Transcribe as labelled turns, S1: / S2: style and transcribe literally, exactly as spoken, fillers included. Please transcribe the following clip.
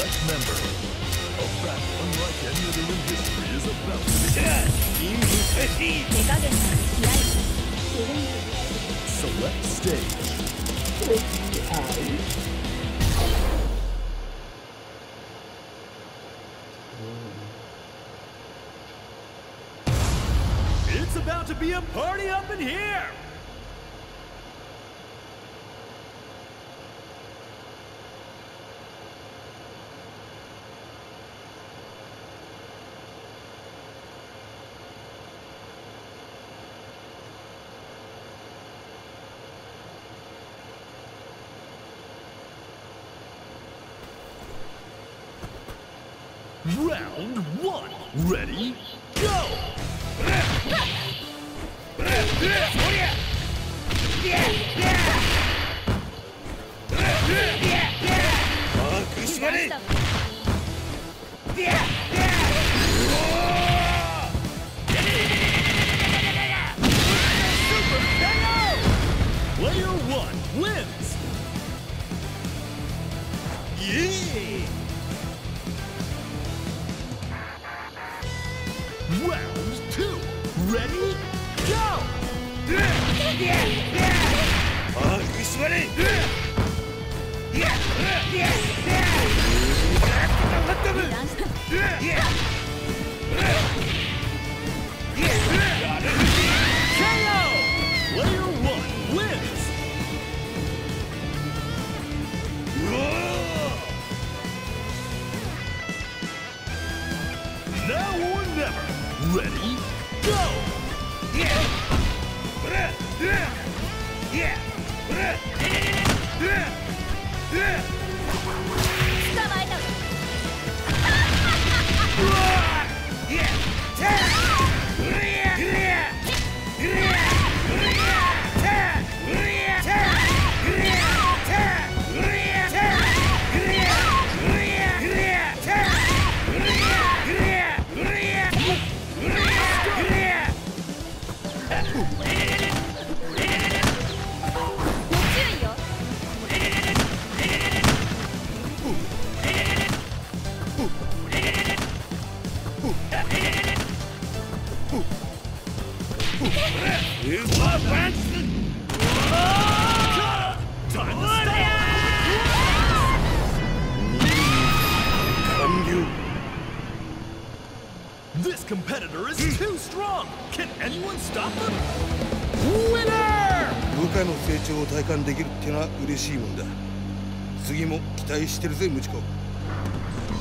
S1: Select member. A battle unlike any other in history is about to begin. Select stage. It's about to be a party up in here! Round one. Ready? Go! Super K O! Player one wins! Yeah! Round two. Ready? Go! K O! Player one wins! Now or never. Ready? Go! Yeah! Yeah! Yeah! This competitor is too strong! Can anyone stop them? Winner!
S2: 部下の成長を体感できるってのは嬉しいもんだ。次も期待してるぜ、ムチコ。